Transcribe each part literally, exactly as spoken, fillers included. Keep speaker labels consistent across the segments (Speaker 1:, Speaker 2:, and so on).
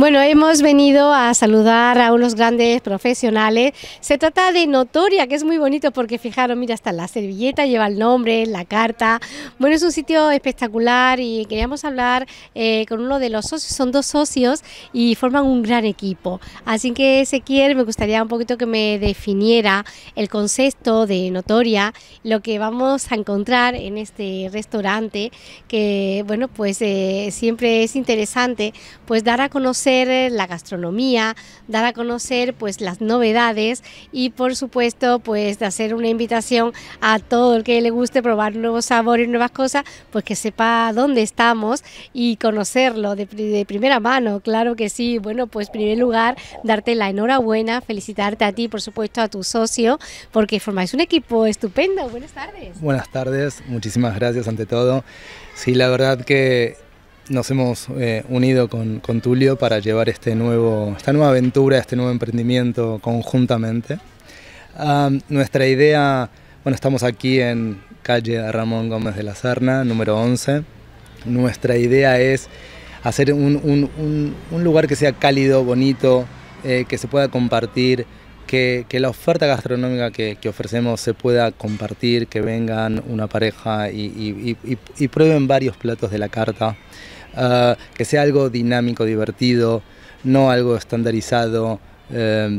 Speaker 1: Bueno, hemos venido a saludar a unos grandes profesionales. Se trata de Notoria, que es muy bonito porque fijaros, mira, hasta la servilleta lleva el nombre, la carta. Bueno, es un sitio espectacular y queríamos hablar eh, con uno de los socios. Son dos socios y forman un gran equipo. Así que, Ezequiel, me gustaría un poquito que me definiera el concepto de Notoria, lo que vamos a encontrar en este restaurante, que bueno, pues eh, siempre es interesante pues dar a conocer la gastronomía, dar a conocer pues las novedades y por supuesto pues de hacer una invitación a todo el que le guste probar nuevos sabores, nuevas cosas, pues que sepa dónde estamos y conocerlo de, de primera mano, claro que sí. Bueno, pues en primer lugar darte la enhorabuena, felicitarte a ti, por supuesto a tu socio, porque formáis un equipo estupendo. Buenas tardes.
Speaker 2: Buenas tardes, muchísimas gracias ante todo. Sí, la verdad que nos hemos eh, unido con, con Tulio para llevar este nuevo, esta nueva aventura, este nuevo emprendimiento conjuntamente. Um, nuestra idea, bueno, estamos aquí en calle Ramón Gómez de la Serna, número once. Nuestra idea es hacer un, un, un, un lugar que sea cálido, bonito, eh, que se pueda compartir, que, que la oferta gastronómica que, que ofrecemos se pueda compartir, que vengan una pareja y, y, y, y prueben varios platos de la carta. Uh, que sea algo dinámico, divertido, no algo estandarizado, eh,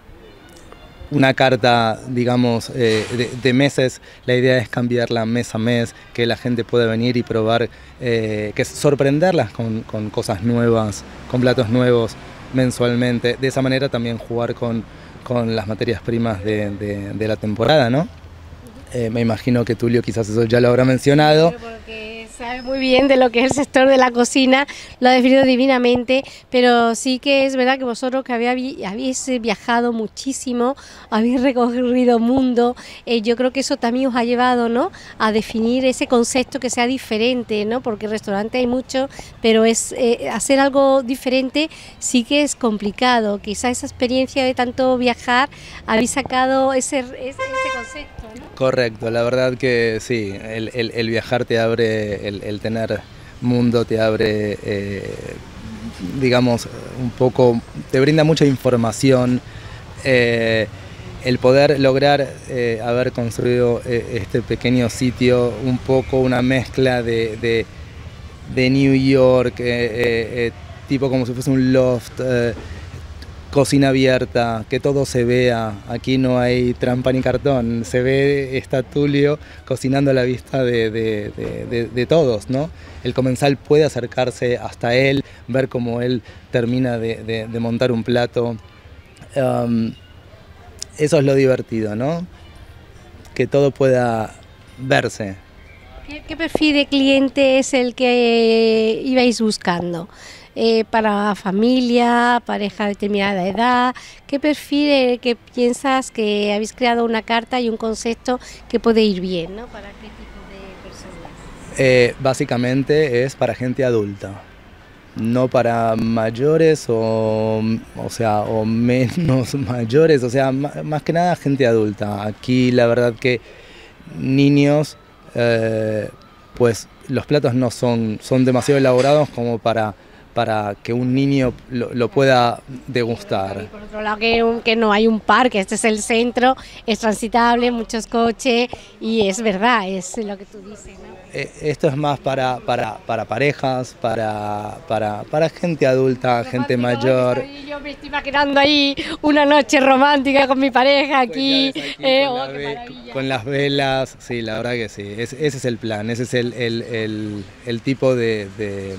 Speaker 2: una carta, digamos, eh, de, de meses. La idea es cambiarla mes a mes, que la gente pueda venir y probar, eh, que sorprenderlas con, con cosas nuevas, con platos nuevos mensualmente. De esa manera también jugar con, con las materias primas de, de, de la temporada, ¿no? Eh, me imagino que Tulio quizás eso ya lo habrá mencionado.
Speaker 1: Sabe muy bien de lo que es el sector de la cocina, lo ha definido divinamente, pero sí que es verdad que vosotros que habéis, habéis viajado muchísimo, habéis recorrido mundo, eh, yo creo que eso también os ha llevado, ¿no?, a definir ese concepto que sea diferente, ¿no?, porque restaurante hay mucho, pero es eh, hacer algo diferente sí que es complicado. Quizá esa experiencia de tanto viajar habéis sacado ese, ese, ese concepto, ¿no?
Speaker 2: Correcto, la verdad que sí, el, el, el viajar te abre, el, el tener mundo te abre, eh, digamos, un poco, te brinda mucha información, eh, el poder lograr eh, haber construido eh, este pequeño sitio, un poco una mezcla de, de, de New York, eh, eh, tipo como si fuese un loft, eh, cocina abierta, que todo se vea. Aquí no hay trampa ni cartón, se ve, está Tulio cocinando a la vista de, de, de, de, de todos, ¿no? El comensal puede acercarse hasta él, ver cómo él termina de, de, de montar un plato. Um, eso es lo divertido, ¿no? Que todo pueda verse.
Speaker 1: ¿Qué, qué perfil de cliente es el que ibais buscando? Eh, para familia, pareja de determinada edad, ¿qué perfil eh, que piensas que habéis creado una carta y un concepto que puede ir bien, ¿no?, para qué tipo de personas?
Speaker 2: Eh, básicamente es para gente adulta, no para mayores o, o sea, o menos mayores, o sea, más que nada gente adulta. Aquí la verdad que niños, eh, pues los platos no son, son demasiado elaborados como para para que un niño lo, lo pueda degustar.
Speaker 1: Y por otro lado, que, que no hay un parque, este es el centro, es transitable, muchos coches, y es verdad, es lo que tú dices, ¿no?
Speaker 2: Eh, esto es más para, para, para parejas, para, para, para gente adulta, romántico, gente mayor.
Speaker 1: Yo me estoy imaginando ahí una noche romántica con mi pareja aquí,
Speaker 2: pues aquí
Speaker 1: eh,
Speaker 2: con,
Speaker 1: oh,
Speaker 2: la ve, con las velas, sí, la verdad que sí, es, ese es el plan, ese es el, el, el, el tipo de... de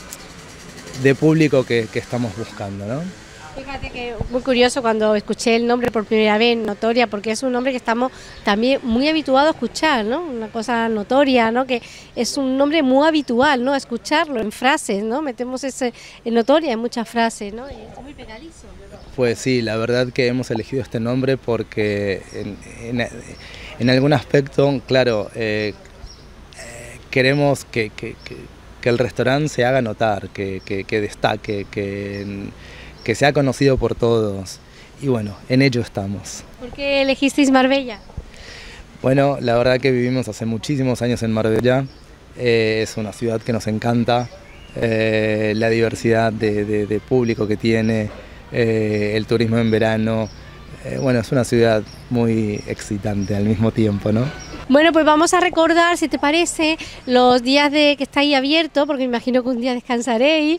Speaker 2: de público que, que estamos buscando, ¿no?
Speaker 1: Fíjate que muy curioso cuando escuché el nombre por primera vez, Notoria, porque es un nombre que estamos también muy habituados a escuchar, ¿no? Una cosa notoria, ¿no? Que es un nombre muy habitual, ¿no?, a escucharlo en frases, ¿no? Metemos ese en Notoria en muchas frases, ¿no? Y es muy pegadizo.
Speaker 2: Pues sí, la verdad que hemos elegido este nombre porque en, en, en algún aspecto, claro, eh, eh, queremos que, que, que que el restaurante se haga notar, que, que, que destaque, que, que sea conocido por todos. Y bueno, en ello estamos.
Speaker 1: ¿Por qué elegisteis Marbella?
Speaker 2: Bueno, la verdad que vivimos hace muchísimos años en Marbella. Eh, es una ciudad que nos encanta. eh, la diversidad de, de, de público que tiene, eh, el turismo en verano. Eh, bueno, es una ciudad muy excitante al mismo tiempo, ¿no?
Speaker 1: Bueno, pues vamos a recordar, si te parece, los días de que estáis abiertos, porque me imagino que un día descansaréis,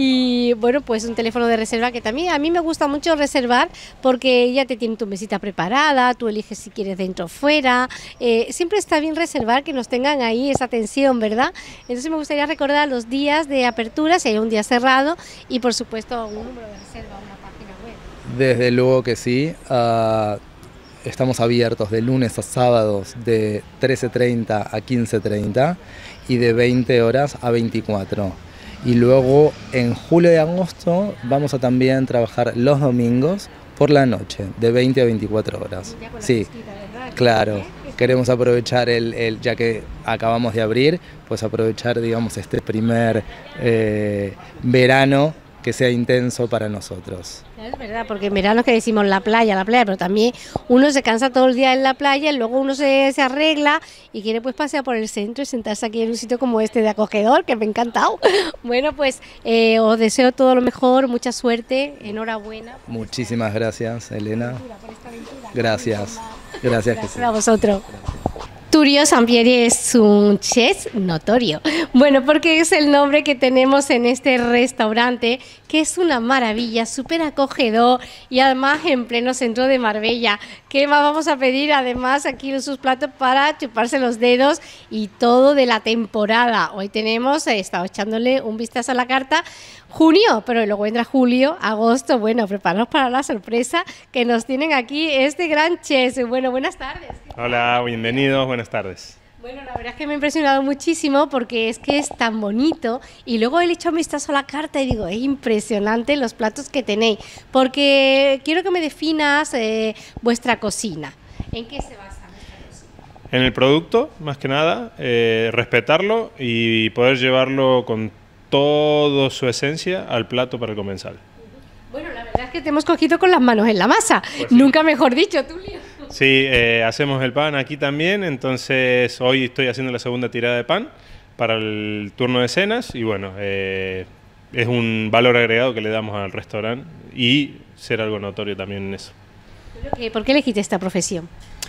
Speaker 1: y bueno, pues un teléfono de reserva que también a mí me gusta mucho reservar, porque ya te tiene tu mesita preparada, tú eliges si quieres dentro o fuera, eh, siempre está bien reservar, que nos tengan ahí esa atención, ¿verdad? Entonces me gustaría recordar los días de apertura, si hay un día cerrado, y por supuesto un número de reserva, una página web.
Speaker 2: Desde luego que sí. Uh... Estamos abiertos de lunes a sábados de trece treinta a quince treinta y de veinte horas a veinticuatro. Y luego en julio y agosto vamos a también trabajar los domingos por la noche, de veinte a veinticuatro horas. Sí, claro. Queremos aprovechar, el, el, ya que acabamos de abrir, pues aprovechar, digamos, este primer eh, verano que sea intenso para nosotros.
Speaker 1: Es verdad, porque en verano es que decimos la playa, la playa, pero también uno se cansa todo el día en la playa y luego uno se, se arregla y quiere pues pasear por el centro y sentarse aquí en un sitio como este de acogedor, que me ha encantado. Bueno, pues eh, os deseo todo lo mejor, mucha suerte, enhorabuena.
Speaker 2: Muchísimas gracias, Elena. Gracias, gracias.
Speaker 1: Gracias a vosotros. Tullio Sampieri es un chef notorio. Bueno, porque es el nombre que tenemos en este restaurante, que es una maravilla, súper acogedor y además en pleno centro de Marbella. ¿Qué más vamos a pedir? Además, aquí sus platos para chuparse los dedos y todo de la temporada. Hoy tenemos, he estado echándole un vistazo a la carta, junio, pero luego vendrá julio, agosto. Bueno, preparaos para la sorpresa que nos tienen aquí este gran chef. Bueno, buenas tardes.
Speaker 3: Hola, bienvenidos, buenas tardes.
Speaker 1: Bueno, la verdad es que me ha impresionado muchísimo porque es que es tan bonito y luego he echado un vistazo a la carta y digo, es impresionante los platos que tenéis, porque quiero que me definas eh, vuestra cocina. ¿En qué se basa vuestra cocina?
Speaker 3: En el producto, más que nada, eh, respetarlo y poder llevarlo con toda su esencia al plato para el comensal.
Speaker 1: Bueno, la verdad es que te hemos cogido con las manos en la masa,
Speaker 3: pues sí.
Speaker 1: Nunca mejor dicho, Tullio.
Speaker 3: Sí, eh, hacemos el pan aquí también, entonces hoy estoy haciendo la segunda tirada de pan para el turno de cenas y bueno, eh, es un valor agregado que le damos al restaurante y ser algo notorio también en eso.
Speaker 1: ¿Por qué elegiste esta profesión?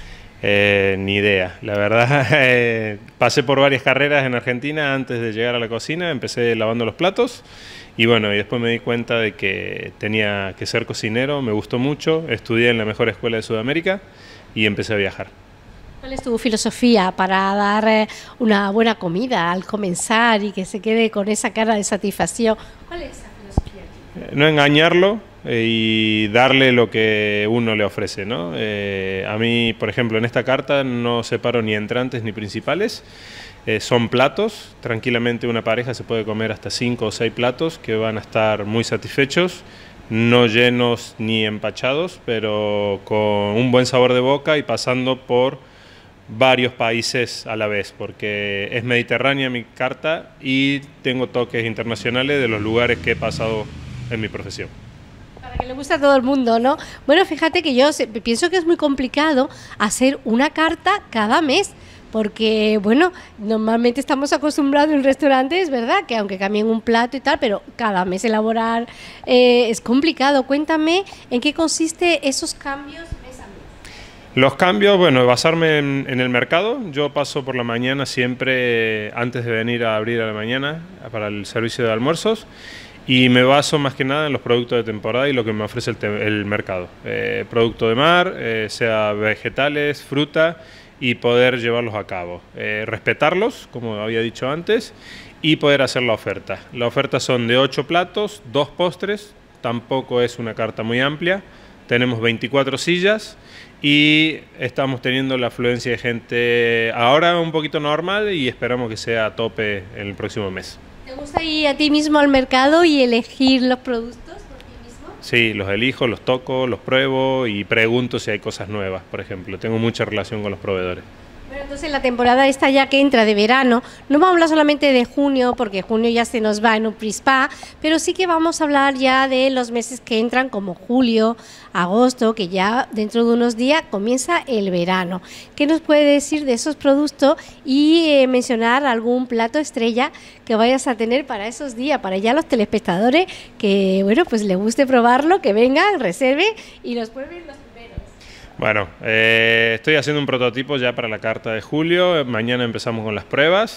Speaker 3: Eh, ni idea, la verdad, eh, pasé por varias carreras en Argentina antes de llegar a la cocina, empecé lavando los platos y bueno, y después me di cuenta de que tenía que ser cocinero, me gustó mucho, estudié en la mejor escuela de Sudamérica y empecé a viajar.
Speaker 1: ¿Cuál es tu filosofía para dar una buena comida al comenzar y que se quede con esa cara de satisfacción? ¿Cuál es esa filosofía?
Speaker 3: No engañarlo eh, y darle lo que uno le ofrece, ¿no? Eh, a mí, por ejemplo, en esta carta no separo ni entrantes ni principales. Eh, son platos, tranquilamente una pareja se puede comer hasta cinco o seis platos que van a estar muy satisfechos, no llenos ni empachados, pero con un buen sabor de boca y pasando por varios países a la vez, porque es mediterránea mi carta y tengo toques internacionales de los lugares que he pasado en mi profesión.
Speaker 1: Para que le guste a todo el mundo, ¿no? Bueno, fíjate que yo pienso que es muy complicado hacer una carta cada mes, porque, bueno, normalmente estamos acostumbrados en restaurantes, ¿verdad?, que aunque cambien un plato y tal, pero cada mes elaborar eh, es complicado. Cuéntame en qué consiste esos cambios mes a mes.
Speaker 3: Los cambios, bueno, basarme en, en el mercado. Yo paso por la mañana siempre, antes de venir a abrir a la mañana, para el servicio de almuerzos, y me baso más que nada en los productos de temporada y lo que me ofrece el, el mercado. Eh, producto de mar, eh, sea vegetales, fruta, y poder llevarlos a cabo. Eh, respetarlos, como había dicho antes, y poder hacer la oferta. La oferta son de ocho platos, dos postres, tampoco es una carta muy amplia. Tenemos veinticuatro sillas y estamos teniendo la afluencia de gente ahora un poquito normal y esperamos que sea a tope en el próximo mes.
Speaker 1: ¿Te gusta ir a ti mismo al mercado y elegir los productos por ti mismo?
Speaker 3: Sí, los elijo, los toco, los pruebo y pregunto si hay cosas nuevas, por ejemplo. Tengo mucha relación con los proveedores.
Speaker 1: Bueno, entonces la temporada esta ya que entra de verano, no vamos a hablar solamente de junio, porque junio ya se nos va en un prispa, pero sí que vamos a hablar ya de los meses que entran como julio, agosto, que ya dentro de unos días comienza el verano. ¿Qué nos puede decir de esos productos y eh, mencionar algún plato estrella que vayas a tener para esos días, para ya los telespectadores que, bueno, pues les guste probarlo, que vengan, reserven y los prueben los primeros?
Speaker 3: Bueno, eh, estoy haciendo un prototipo ya para la carta de julio, mañana empezamos con las pruebas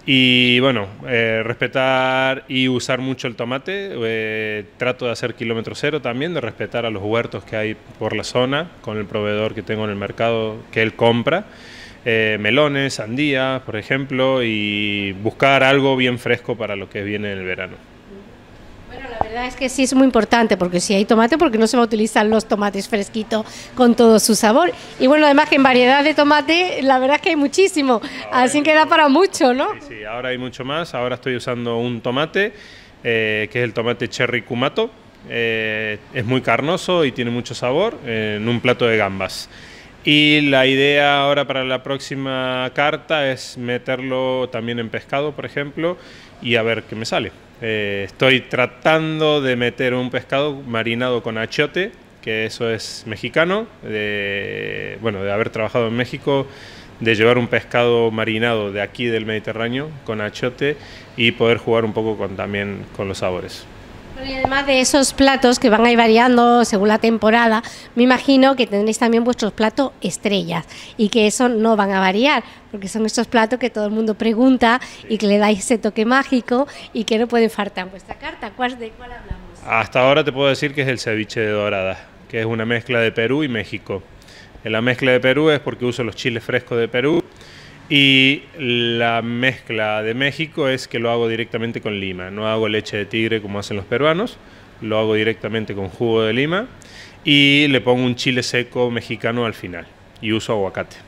Speaker 3: y bueno, eh, respetar y usar mucho el tomate, eh, trato de hacer kilómetro cero también, de respetar a los huertos que hay por la zona, con el proveedor que tengo en el mercado que él compra, eh, melones, sandías, por ejemplo, y buscar algo bien fresco para lo que viene en el verano.
Speaker 1: Bueno, la verdad es que sí es muy importante, porque si hay tomate, porque no se va a utilizar los tomates fresquitos con todo su sabor. Y bueno, además que en variedad de tomate, la verdad es que hay muchísimo, así que da para mucho, ¿no?
Speaker 3: Sí, sí, ahora hay mucho más. Ahora estoy usando un tomate, eh, que es el tomate cherry kumato. Eh, es muy carnoso y tiene mucho sabor, eh, en un plato de gambas. Y la idea ahora para la próxima carta es meterlo también en pescado, por ejemplo, y a ver qué me sale. Eh, estoy tratando de meter un pescado marinado con achiote, que eso es mexicano, de, bueno, de haber trabajado en México, de llevar un pescado marinado de aquí del Mediterráneo con achiote y poder jugar un poco con, también con los sabores.
Speaker 1: Y además de esos platos que van a ir variando según la temporada, me imagino que tendréis también vuestros platos estrellas y que eso no van a variar, porque son estos platos que todo el mundo pregunta y que le dais ese toque mágico y que no pueden faltar en vuestra carta. ¿Cuál, ¿De cuál hablamos?
Speaker 3: Hasta ahora te puedo decir que es el ceviche de dorada, que es una mezcla de Perú y México. La mezcla de Perú es porque uso los chiles frescos de Perú y la mezcla de México es que lo hago directamente con lima. No hago leche de tigre como hacen los peruanos, lo hago directamente con jugo de lima y le pongo un chile seco mexicano al final y uso aguacate.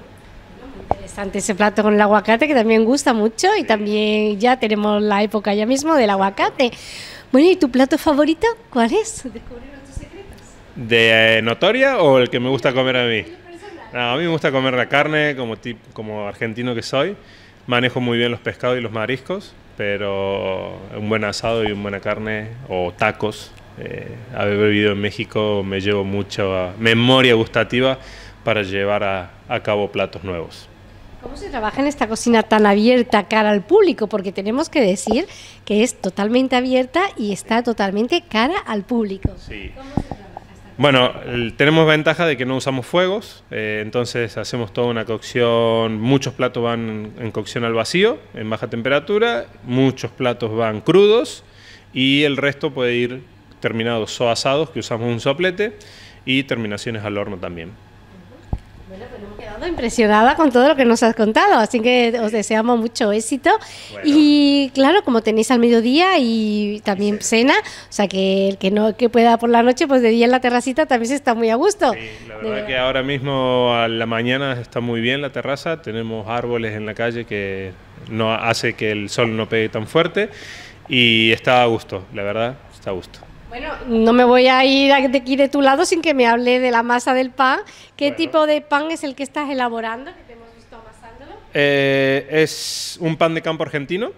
Speaker 1: Interesante ese plato con el aguacate, que también gusta mucho y también ya tenemos la época ya mismo del aguacate. Bueno, ¿y tu plato favorito cuál es? ¿Descubrimos tus secretos?
Speaker 3: ¿De eh, Notoria o el que me gusta comer a mí? No, a mí me gusta comer la carne, como, tip, como argentino que soy. Manejo muy bien los pescados y los mariscos, pero un buen asado y una buena carne, o tacos. Eh, haber vivido en México me llevo mucha memoria gustativa para llevar a, a cabo platos nuevos.
Speaker 1: ¿Cómo se trabaja en esta cocina tan abierta cara al público? Porque tenemos que decir que es totalmente abierta y está totalmente cara al público.
Speaker 3: Sí.
Speaker 1: ¿Cómo se trabaja?
Speaker 3: Bueno, tenemos ventaja de que no usamos fuegos, eh, entonces hacemos toda una cocción, muchos platos van en cocción al vacío, en baja temperatura, muchos platos van crudos y el resto puede ir terminados o asados, que usamos un soplete, y terminaciones al horno también.
Speaker 1: Bueno, pues hemos quedado impresionada con todo lo que nos has contado, así que os deseamos mucho éxito. Bueno. Y claro, como tenéis al mediodía y también sí. cena, o sea que el que no que pueda por la noche, pues de día en la terracita también se está muy a gusto.
Speaker 3: Sí, la verdad, verdad que ahora mismo a la mañana está muy bien la terraza, tenemos árboles en la calle que no hace que el sol no pegue tan fuerte y está a gusto, la verdad, está a gusto.
Speaker 1: Bueno, no me voy a ir de aquí de tu lado sin que me hable de la masa del pan. ¿Qué bueno. tipo de pan es el que estás elaborando, que te hemos visto amasándolo?
Speaker 3: Eh, es un pan de campo argentino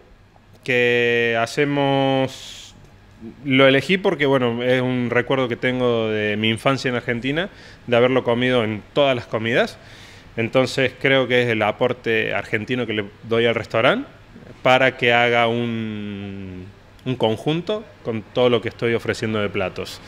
Speaker 3: que hacemos... Lo elegí porque, bueno, es un recuerdo que tengo de mi infancia en Argentina, de haberlo comido en todas las comidas. Entonces creo que es el aporte argentino que le doy al restaurante para que haga un... un conjunto con todo lo que estoy ofreciendo de platos.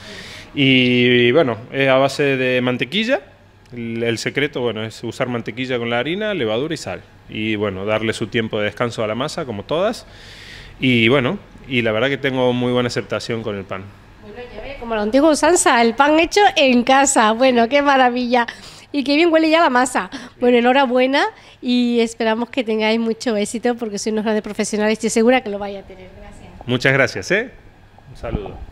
Speaker 3: Y bueno, es a base de mantequilla. El, el secreto, bueno, es usar mantequilla con la harina, levadura y sal. Y bueno, darle su tiempo de descanso a la masa, como todas. Y bueno, y la verdad que tengo muy buena aceptación con el pan.
Speaker 1: Bueno, ya ve, como la antigua usanza, el pan hecho en casa. Bueno, qué maravilla. Y qué bien huele ya la masa. Bueno, enhorabuena y esperamos que tengáis mucho éxito porque sois unos grandes profesionales y estoy segura que lo vais a tener. Gracias.
Speaker 3: Muchas gracias, ¿eh? Un saludo.